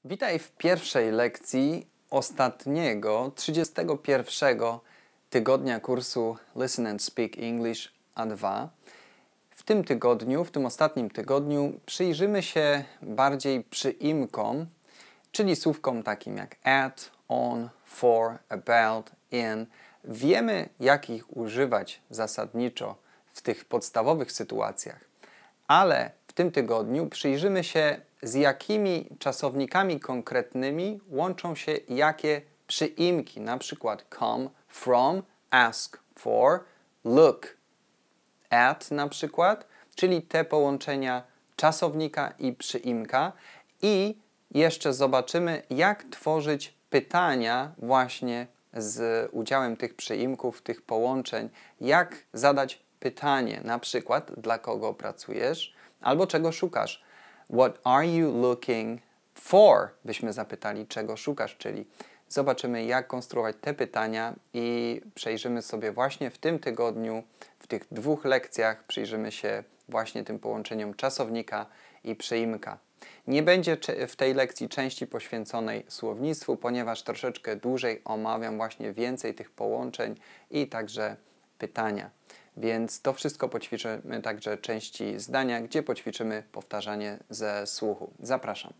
Witaj w pierwszej lekcji ostatniego, 31 tygodnia kursu Listen and Speak English A2. W tym tygodniu, w tym ostatnim tygodniu przyjrzymy się bardziej przyimkom, czyli słówkom takim jak at, on, for, about, in. Wiemy, jak ich używać zasadniczo w tych podstawowych sytuacjach, ale w tym tygodniu przyjrzymy się, z jakimi czasownikami konkretnymi łączą się jakie przyimki, na przykład come, from, ask for, look at na przykład, czyli te połączenia czasownika i przyimka. I jeszcze zobaczymy, jak tworzyć pytania właśnie z udziałem tych przyimków, tych połączeń, jak zadać pytanie, na przykład dla kogo pracujesz albo czego szukasz. What are you looking for? Byśmy zapytali, czego szukasz, czyli zobaczymy, jak konstruować te pytania i przejrzymy sobie właśnie w tym tygodniu, w tych dwóch lekcjach, przyjrzymy się właśnie tym połączeniom czasownika i przyimka. Nie będzie w tej lekcji części poświęconej słownictwu, ponieważ troszeczkę dłużej omawiam właśnie więcej tych połączeń i także pytania. Więc to wszystko poćwiczymy także części zdania, gdzie poćwiczymy powtarzanie ze słuchu. Zapraszam.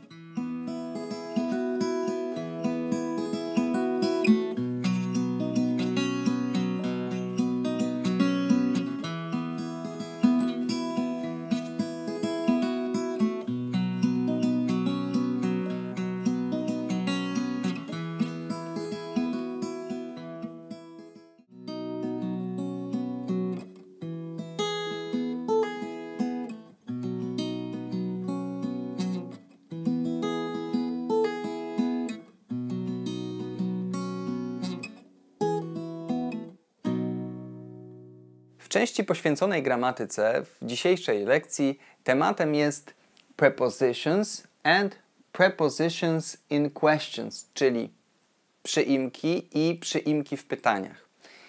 W części poświęconej gramatyce w dzisiejszej lekcji tematem jest prepositions and prepositions in questions, czyli przyimki i przyimki w pytaniach.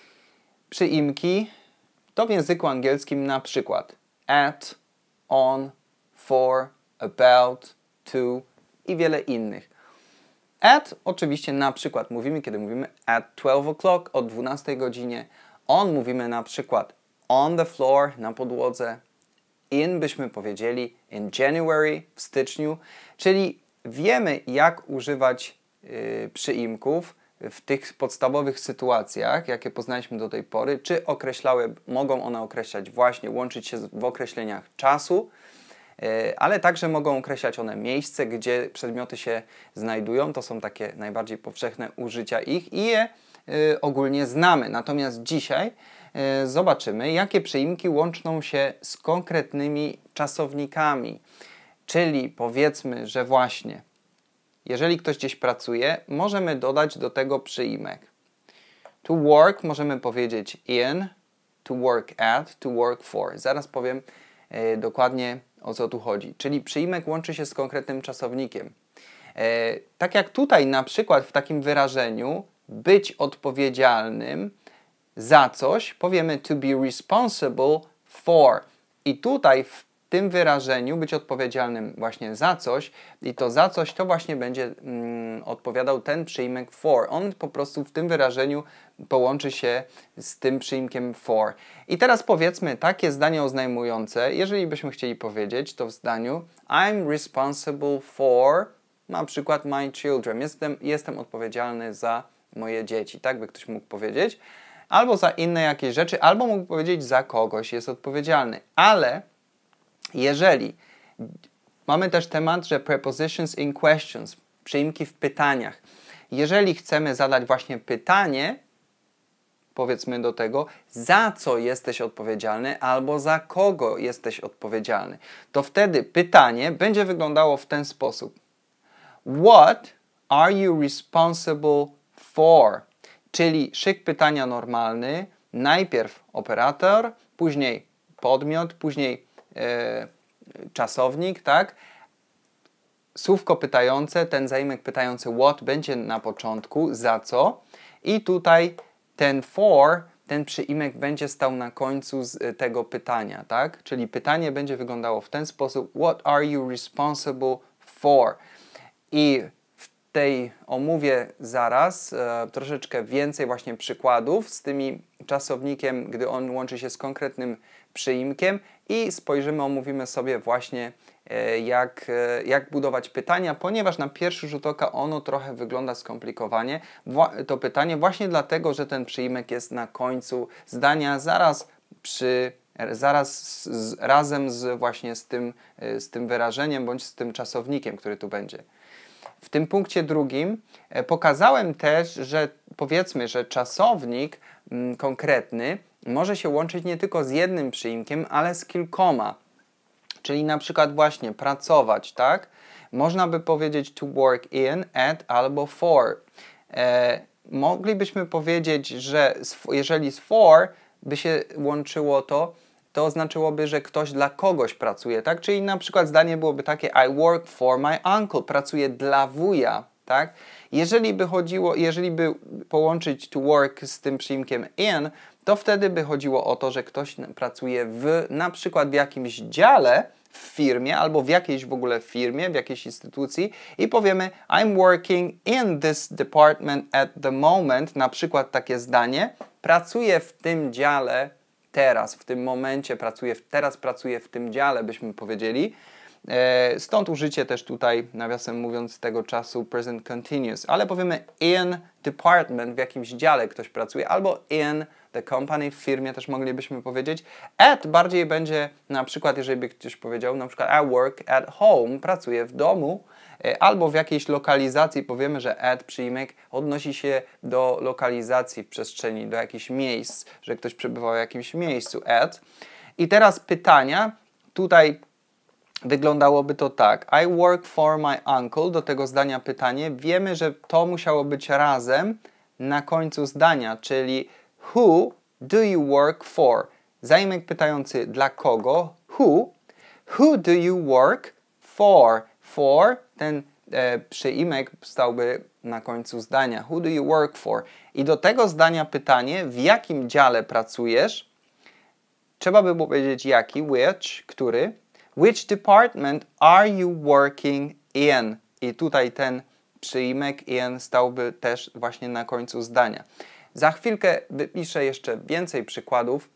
Przyimki to w języku angielskim na przykład at, on, for, about, to i wiele innych. At oczywiście na przykład mówimy, kiedy mówimy at 12 o'clock, o 12 godzinie. On mówimy na przykład on the floor, na podłodze. In byśmy powiedzieli in January, w styczniu. Czyli wiemy, jak używać przyimków w tych podstawowych sytuacjach, jakie poznaliśmy do tej pory. Czy mogą one określać właśnie, łączyć się w określeniach czasu, ale także mogą określać one miejsce, gdzie przedmioty się znajdują. To są takie najbardziej powszechne użycia ich i je ogólnie znamy. Natomiast dzisiaj zobaczymy, jakie przyimki łączą się z konkretnymi czasownikami. Czyli powiedzmy, że właśnie, jeżeli ktoś gdzieś pracuje, możemy dodać do tego przyimek. To work możemy powiedzieć in, to work at, to work for. Zaraz powiem dokładnie, o co tu chodzi. Czyli przyimek łączy się z konkretnym czasownikiem. Tak jak tutaj na przykład w takim wyrażeniu być odpowiedzialnym za coś, powiemy to be responsible for. I tutaj w tym wyrażeniu być odpowiedzialnym właśnie za coś i to za coś to właśnie będzie odpowiadał ten przyimek for. On po prostu w tym wyrażeniu połączy się z tym przyimkiem for. I teraz powiedzmy takie zdanie oznajmujące, jeżeli byśmy chcieli powiedzieć to w zdaniu I'm responsible for na przykład my children. Jestem odpowiedzialny za moje dzieci. Tak by ktoś mógł powiedzieć. Albo za inne jakieś rzeczy, albo mógł powiedzieć za kogoś jest odpowiedzialny. Ale jeżeli mamy też temat, że prepositions in questions, przyimki w pytaniach. Jeżeli chcemy zadać właśnie pytanie, powiedzmy do tego, za co jesteś odpowiedzialny albo za kogo jesteś odpowiedzialny, to wtedy pytanie będzie wyglądało w ten sposób. What are you responsible for? Czyli szyk pytania normalny, najpierw operator, później podmiot, później czasownik, tak? Słówko pytające, ten zaimek pytający what będzie na początku, za co? I tutaj ten for, ten przyimek będzie stał na końcu z tego pytania, tak? Czyli pytanie będzie wyglądało w ten sposób, what are you responsible for? I w tej omówię zaraz troszeczkę więcej właśnie przykładów z tymi czasownikiem, gdy on łączy się z konkretnym przyimkiem i omówimy sobie właśnie jak budować pytania, ponieważ na pierwszy rzut oka ono trochę wygląda skomplikowanie. To pytanie właśnie dlatego, że ten przyimek jest na końcu zdania, razem właśnie z tym wyrażeniem bądź z tym czasownikiem, który tu będzie. W tym punkcie drugim pokazałem też, że powiedzmy, że czasownik konkretny może się łączyć nie tylko z jednym przyimkiem, ale z kilkoma. Czyli na przykład właśnie pracować, tak? Można by powiedzieć to work in, at albo for. Moglibyśmy powiedzieć, że jeżeli z for by się łączyło to oznaczyłoby, że ktoś dla kogoś pracuje, tak? Czyli na przykład zdanie byłoby takie I work for my uncle, pracuję dla wuja, tak? Jeżeli by połączyć to work z tym przyimkiem in, to wtedy by chodziło o to, że ktoś pracuje na przykład w jakimś dziale w firmie albo w jakiejś w ogóle firmie, w jakiejś instytucji i powiemy I'm working in this department at the moment, na przykład takie zdanie, pracuję w tym dziale teraz, w tym momencie pracuję w tym dziale, byśmy powiedzieli. Stąd użycie też tutaj, nawiasem mówiąc, tego czasu present continuous, ale powiemy in department, w jakimś dziale ktoś pracuje, albo in the company, w firmie też moglibyśmy powiedzieć. At bardziej będzie na przykład, jeżeli by ktoś powiedział, na przykład I work at home, pracuję w domu, albo w jakiejś lokalizacji powiemy, że at przyimek odnosi się do lokalizacji w przestrzeni, do jakichś miejsc, że ktoś przebywał w jakimś miejscu, at. I teraz pytania, tutaj wyglądałoby to tak. I work for my uncle, do tego zdania pytanie. Wiemy, że to musiało być razem na końcu zdania, czyli who do you work for? Zaimek pytający dla kogo? Who do you work for? For, ten przyimek stałby na końcu zdania. Who do you work for? I do tego zdania pytanie, w jakim dziale pracujesz? Trzeba by było powiedzieć jaki, which, który. Which department are you working in? I tutaj ten przyimek in stałby też właśnie na końcu zdania. Za chwilkę wypiszę jeszcze więcej przykładów,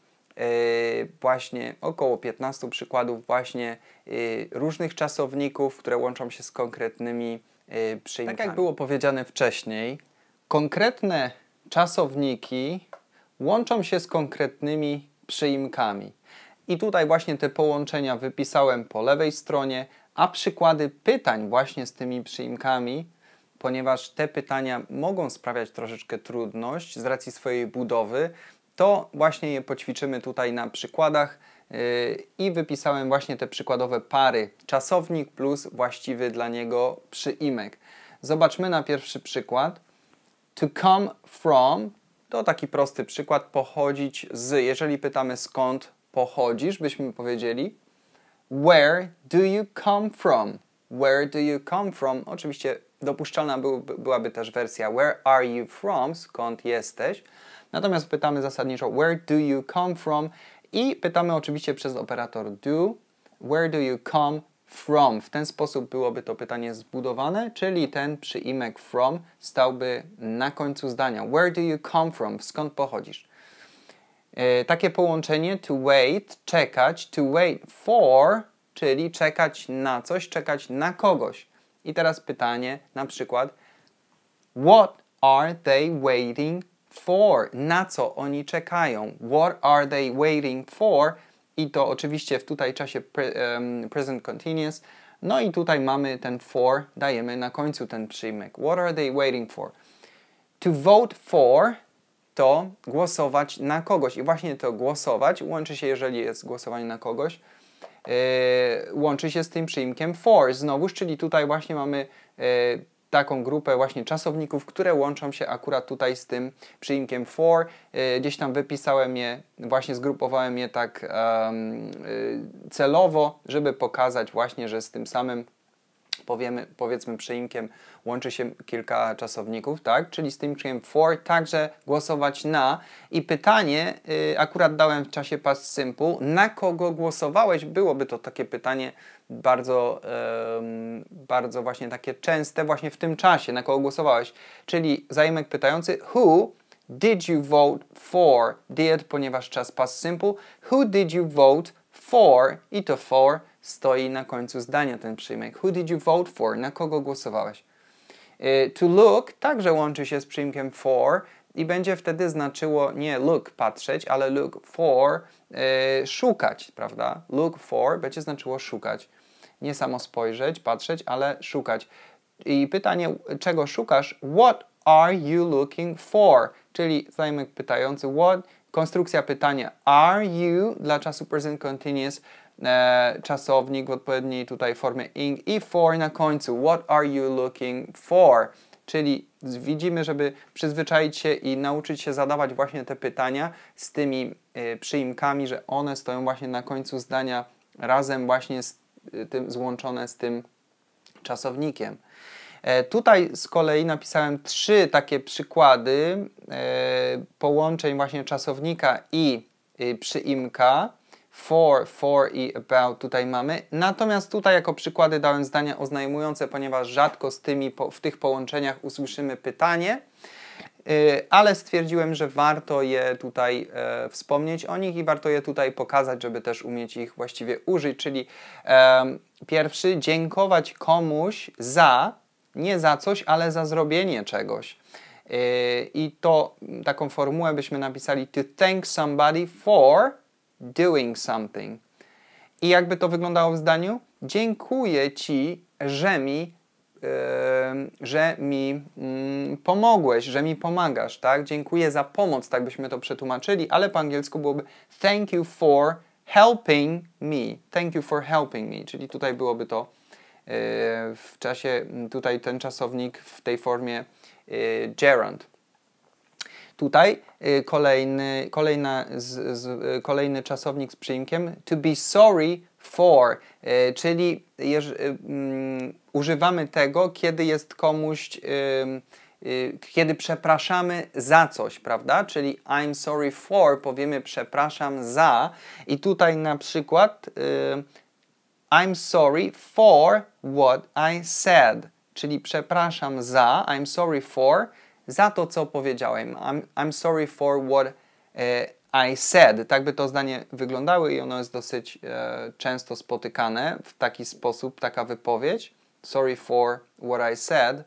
właśnie około 15 przykładów właśnie różnych czasowników, które łączą się z konkretnymi przyimkami. Tak jak było powiedziane wcześniej, konkretne czasowniki łączą się z konkretnymi przyimkami. I tutaj właśnie te połączenia wypisałem po lewej stronie, a przykłady pytań właśnie z tymi przyimkami, ponieważ te pytania mogą sprawiać troszeczkę trudność z racji swojej budowy, to właśnie je poćwiczymy tutaj na przykładach i wypisałem właśnie te przykładowe pary czasownik plus właściwy dla niego przyimek. Zobaczmy na pierwszy przykład. To come from, to taki prosty przykład, pochodzić z. Jeżeli pytamy skąd pochodzisz, byśmy powiedzieli where do you come from? Where do you come from? Oczywiście dopuszczalna byłaby też wersja where are you from? Skąd jesteś? Natomiast pytamy zasadniczo where do you come from? I pytamy oczywiście przez operator do where do you come from? W ten sposób byłoby to pytanie zbudowane, czyli ten przyimek from stałby na końcu zdania. Where do you come from? Skąd pochodzisz? Takie połączenie to wait, czekać, to wait for, czyli czekać na coś, czekać na kogoś. I teraz pytanie na przykład what are they waiting for? Na co oni czekają? What are they waiting for? I to oczywiście w tutaj czasie present continuous. No i tutaj mamy ten for, dajemy na końcu ten przyjmek. What are they waiting for? To vote for to głosować na kogoś. I właśnie to głosować łączy się, jeżeli jest głosowanie na kogoś, łączy się z tym przyimkiem for znowuż, czyli tutaj właśnie mamy taką grupę właśnie czasowników, które łączą się akurat tutaj z tym przyimkiem for. Gdzieś tam wypisałem je, właśnie zgrupowałem je tak celowo, żeby pokazać właśnie, że z tym samym powiedzmy przyimkiem łączy się kilka czasowników, tak? Czyli z tym przyimkiem for także głosować na. I pytanie akurat dałem w czasie past simple, na kogo głosowałeś? Byłoby to takie pytanie bardzo właśnie takie częste właśnie w tym czasie, na kogo głosowałeś. Czyli zaimek pytający who did you vote for? Did, ponieważ czas past simple. Who did you vote for? I to for stoi na końcu zdania ten przyjmek. Who did you vote for? Na kogo głosowałeś? To look także łączy się z przyimkiem for i będzie wtedy znaczyło nie look, patrzeć, ale look for, szukać, prawda? Look for będzie znaczyło szukać. Nie samo spojrzeć, patrzeć, ale szukać. I pytanie, czego szukasz? What are you looking for? Czyli zaimek pytający what, konstrukcja pytania are you dla czasu present continuous, czasownik w odpowiedniej tutaj formie ing i for na końcu. What are you looking for? Czyli widzimy, żeby przyzwyczaić się i nauczyć się zadawać właśnie te pytania z tymi przyimkami, że one stoją właśnie na końcu zdania razem właśnie z tym, złączone z tym czasownikiem. Tutaj z kolei napisałem 3 takie przykłady połączeń właśnie czasownika i przyimka. For i about tutaj mamy. Natomiast tutaj jako przykłady dałem zdania oznajmujące, ponieważ rzadko w tych połączeniach usłyszymy pytanie, ale stwierdziłem, że warto je tutaj wspomnieć o nich i warto je tutaj pokazać, żeby też umieć ich właściwie użyć. Czyli pierwszy, dziękować komuś za, nie za coś, ale za zrobienie czegoś. I to taką formułę byśmy napisali to thank somebody for doing something. I jakby to wyglądało w zdaniu? Dziękuję Ci, że mi pomogłeś, że mi pomagasz, tak? Dziękuję za pomoc, tak byśmy to przetłumaczyli, ale po angielsku byłoby thank you for helping me. Thank you for helping me, czyli tutaj byłoby to w czasie, tutaj ten czasownik w tej formie gerund. Tutaj kolejny czasownik z przyimkiem to be sorry for, czyli używamy tego, kiedy jest komuś, kiedy przepraszamy za coś, prawda? Czyli I'm sorry for, powiemy przepraszam za i tutaj na przykład I'm sorry for what I said, czyli przepraszam za, I'm sorry for, za to, co powiedziałem. I'm sorry for what I said. Tak by to zdanie wyglądało i ono jest dosyć często spotykane w taki sposób, taka wypowiedź. Sorry for what I said.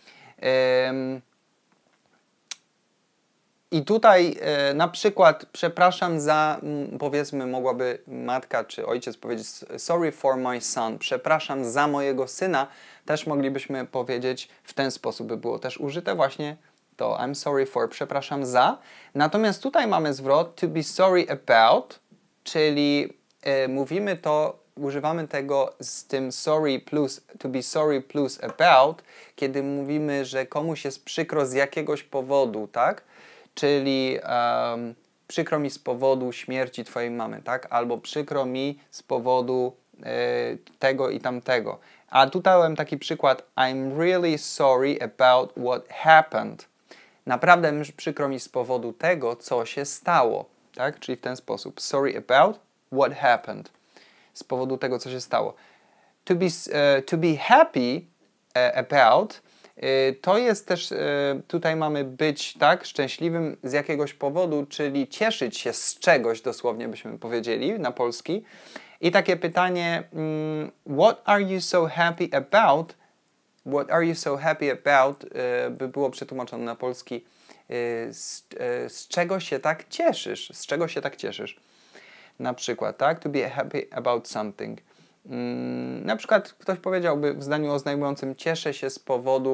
I tutaj na przykład przepraszam za, powiedzmy mogłaby matka czy ojciec powiedzieć sorry for my son, przepraszam za mojego syna, też moglibyśmy powiedzieć w ten sposób, by było też użyte właśnie to I'm sorry for, przepraszam za. Natomiast tutaj mamy zwrot to be sorry about, czyli mówimy to, używamy tego z tym sorry plus, to be sorry plus about, kiedy mówimy, że komuś jest przykro z jakiegoś powodu, tak? Czyli przykro mi z powodu śmierci twojej mamy, tak? Albo przykro mi z powodu tego i tamtego. A tutaj mam taki przykład I'm really sorry about what happened. Naprawdę przykro mi z powodu tego, co się stało, tak? Czyli w ten sposób. Sorry about what happened. Z powodu tego, co się stało. To be happy about to jest też, tutaj mamy być, tak, szczęśliwym z jakiegoś powodu, czyli cieszyć się z czegoś, dosłownie byśmy powiedzieli na polski. I takie pytanie, what are you so happy about? What are you so happy about? By było przetłumaczone na polski, z czego się tak cieszysz? Z czego się tak cieszysz? Na przykład, tak, to be happy about something. Na przykład ktoś powiedziałby w zdaniu oznajmującym cieszę się z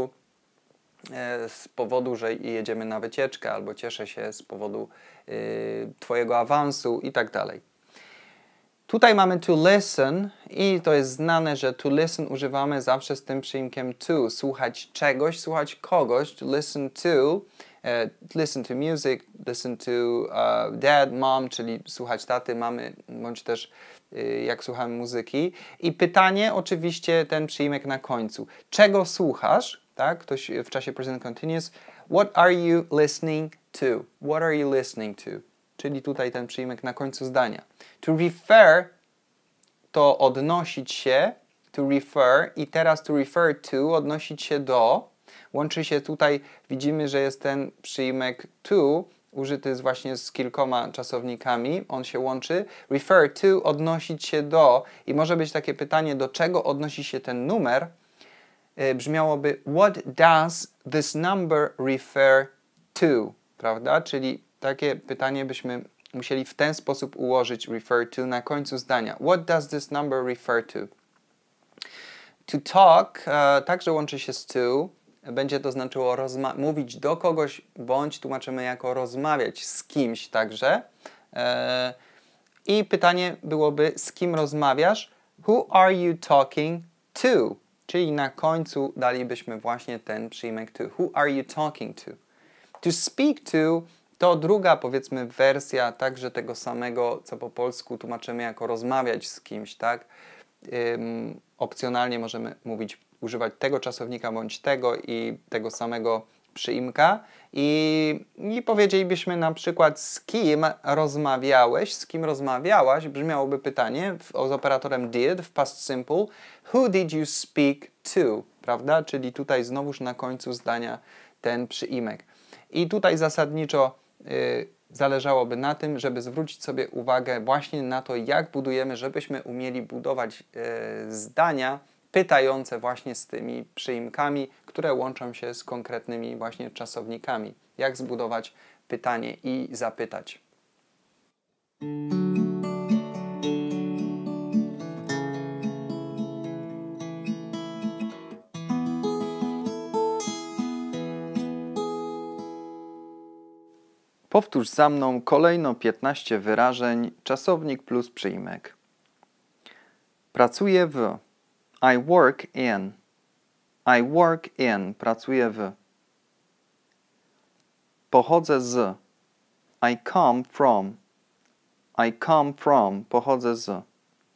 powodu, że jedziemy na wycieczkę, albo cieszę się z powodu twojego awansu i tak dalej. Tutaj mamy to listen i to jest znane, że to listen używamy zawsze z tym przyimkiem to. Słuchać czegoś, słuchać kogoś. To listen to music, listen to dad, mom, czyli słuchać taty, mamy, bądź też jak słuchamy muzyki. I pytanie, oczywiście ten przyimek na końcu. Czego słuchasz? Tak? Ktoś w czasie present continuous. What are you listening to? What are you listening to? Czyli tutaj ten przyimek na końcu zdania. To refer to odnosić się to refer i teraz to refer to, odnosić się do, łączy się tutaj, widzimy, że jest ten przyjmek to, użyty jest właśnie z kilkoma czasownikami, on się łączy. Refer to, odnosić się do i może być takie pytanie, do czego odnosi się ten numer, brzmiałoby what does this number refer to, prawda? Czyli takie pytanie byśmy musieli w ten sposób ułożyć refer to na końcu zdania. What does this number refer to? To talk także łączy się z to. Będzie to znaczyło mówić do kogoś, bądź tłumaczymy jako rozmawiać z kimś także. I pytanie byłoby, z kim rozmawiasz? Who are you talking to? Czyli na końcu dalibyśmy właśnie ten przyjmek to. Who are you talking to? To speak to to druga, powiedzmy, wersja także tego samego, co po polsku tłumaczymy jako rozmawiać z kimś, tak? Opcjonalnie możemy używać tego czasownika bądź tego i tego samego przyimka i powiedzielibyśmy na przykład z kim rozmawiałeś, z kim rozmawiałaś, brzmiałoby pytanie z operatorem did w past simple, who did you speak to, prawda? Czyli tutaj znowuż na końcu zdania ten przyimek. I tutaj zasadniczo zależałoby na tym, żeby zwrócić sobie uwagę właśnie na to, jak budujemy, żebyśmy umieli budować zdania pytające właśnie z tymi przyimkami, które łączą się z konkretnymi właśnie czasownikami. Jak zbudować pytanie i zapytać. Powtórz za mną kolejno 15 wyrażeń, czasownik plus przyimek. Pracuję w. I work in. I work in. Pracuję w. Pochodzę z. I come from. I come from. Pochodzę z.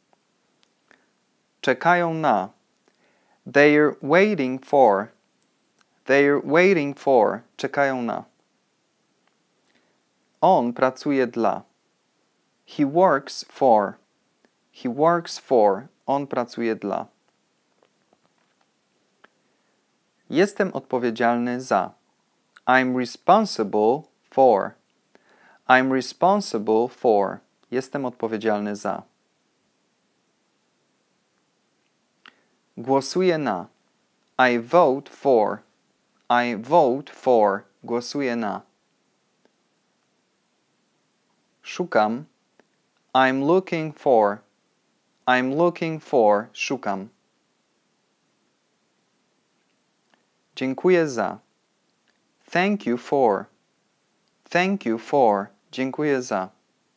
Czekają na. They're waiting for. They're waiting for. Czekają na. On pracuje dla. He works for. He works for. On pracuje dla. Jestem odpowiedzialny za. I'm responsible for. I'm responsible for. Jestem odpowiedzialny za. Głosuję na. I vote for. I vote for. Głosuję na. Szukam. I'm looking for. I'm looking for. Szukam. Dziękuję za. Thank you for. Thank you for. Dziękuję za.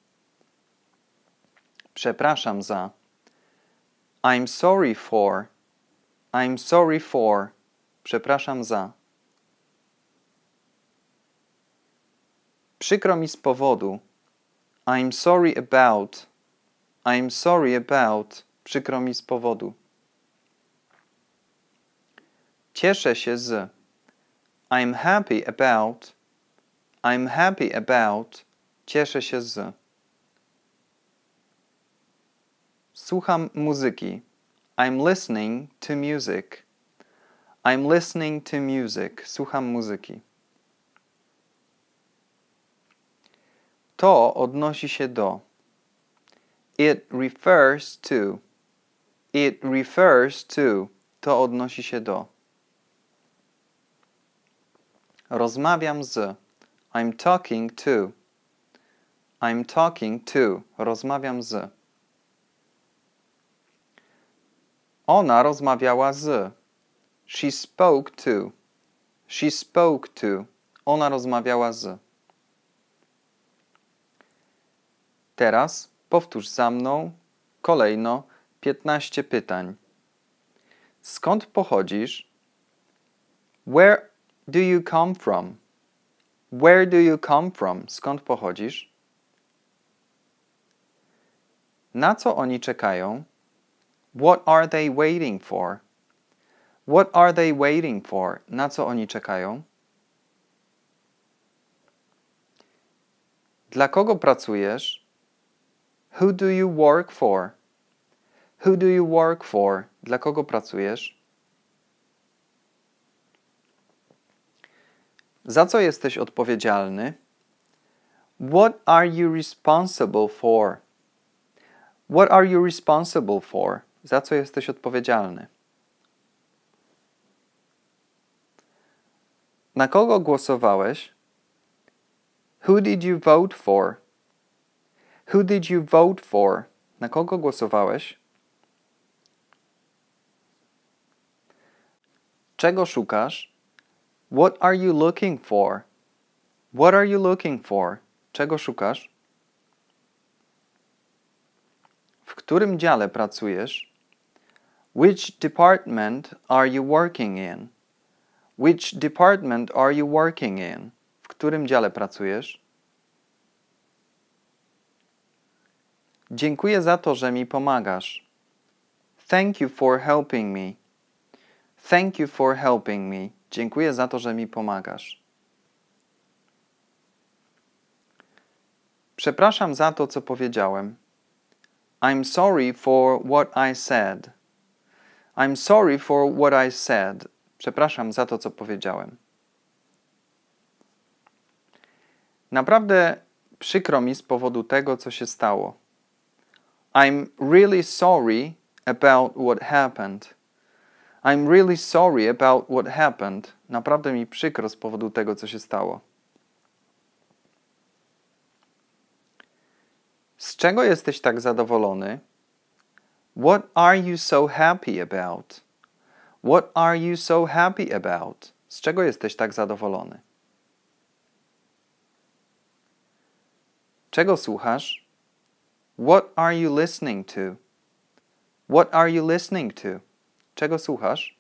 Przepraszam za. I'm sorry for. I'm sorry for. Przepraszam za. Przykro mi z powodu. I'm sorry about. I'm sorry about. Przykro mi z powodu. Cieszę się z. I'm happy about. I'm happy about. Cieszę się z. Słucham muzyki. I'm listening to music. I'm listening to music. Słucham muzyki. To odnosi się do. It refers to. It refers to. To odnosi się do. Rozmawiam z. I'm talking to. I'm talking to. Rozmawiam z. Ona rozmawiała z. She spoke to. She spoke to. Ona rozmawiała z. Teraz powtórz za mną kolejno 15 pytań. Skąd pochodzisz? Where do you come from? Where do you come from? Skąd pochodzisz? Na co oni czekają? What are they waiting for? What are they waiting for? Na co oni czekają? Dla kogo pracujesz? Who do you work for? Who do you work for? Dla kogo pracujesz? Za co jesteś odpowiedzialny? What are you responsible for? What are you responsible for? Za co jesteś odpowiedzialny? Na kogo głosowałeś? Who did you vote for? Who did you vote for? Na kogo głosowałeś? Czego szukasz? What are you looking for? What are you looking for? Czego szukasz? W którym dziale pracujesz? Which department are you working in? Which department are you working in? W którym dziale pracujesz? Dziękuję za to, że mi pomagasz. Thank you for helping me. Thank you for helping me. Dziękuję za to, że mi pomagasz. Przepraszam za to, co powiedziałem. I'm sorry for what I said. I'm sorry for what I said. Przepraszam za to, co powiedziałem. Naprawdę przykro mi z powodu tego, co się stało. I'm really sorry about what happened. I'm really sorry about what happened. Naprawdę mi przykro z powodu tego, co się stało. Z czego jesteś tak zadowolony? What are you so happy about? What are you so happy about? Z czego jesteś tak zadowolony? Czego słuchasz? What are you listening to? What are you listening to? Czego słuchasz?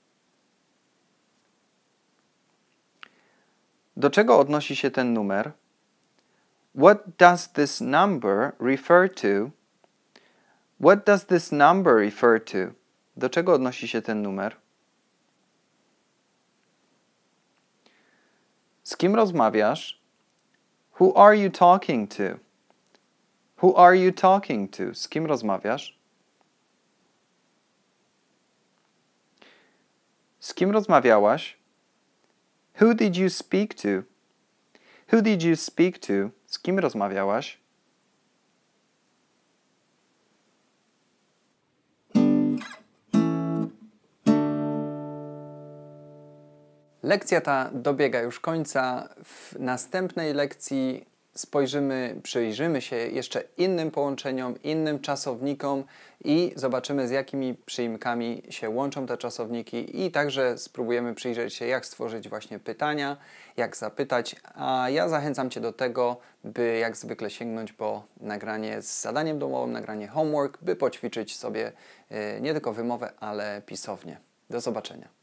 Do czego odnosi się ten numer? What does this number refer to? What does this number refer to? Do czego odnosi się ten numer? Z kim rozmawiasz? Who are you talking to? Who are you talking to? Z kim rozmawiasz? Z kim rozmawiałaś? Who did you speak to? Who did you speak to? Z kim rozmawiałaś? Lekcja ta dobiega już końca. W następnej lekcji przyjrzymy się jeszcze innym połączeniom, innym czasownikom i zobaczymy, z jakimi przyimkami się łączą te czasowniki i także spróbujemy przyjrzeć się, jak stworzyć właśnie pytania, jak zapytać, a ja zachęcam Cię do tego, by jak zwykle sięgnąć po nagranie z zadaniem domowym, nagranie homework, by poćwiczyć sobie nie tylko wymowę, ale pisownię. Do zobaczenia.